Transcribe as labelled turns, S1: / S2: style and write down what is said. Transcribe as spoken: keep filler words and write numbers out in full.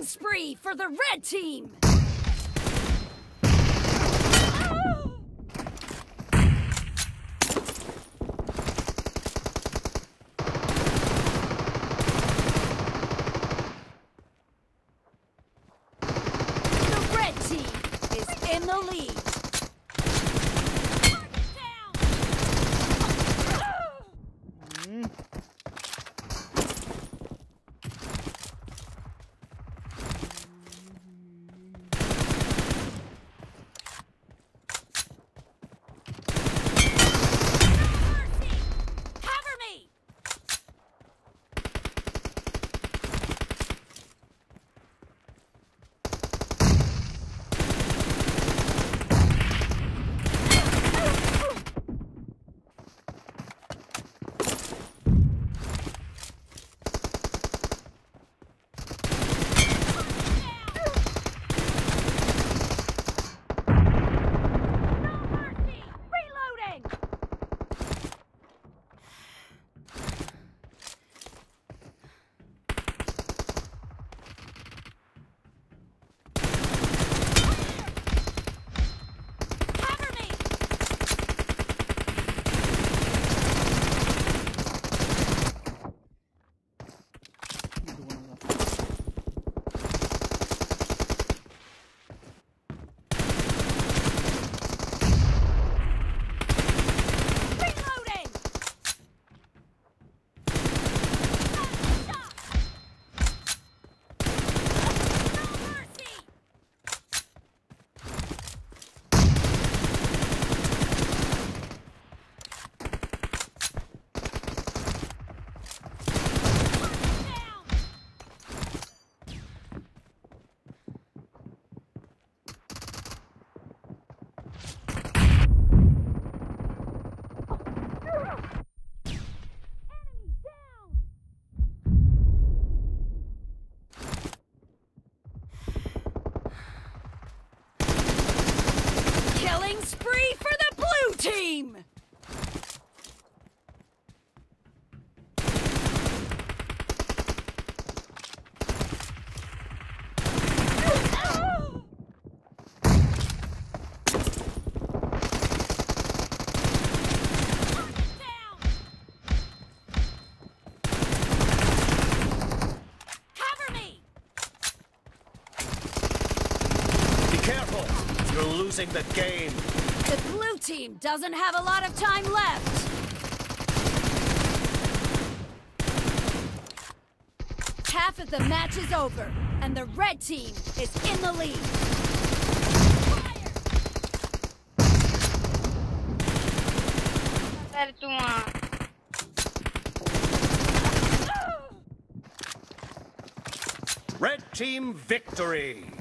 S1: spree for the red team! The red team is in the lead. Killing spree for the blue team!
S2: You're losing the game.
S1: The blue team doesn't have a lot of time left. Half of the match is over, and the red team is in the lead.
S2: Red team victory!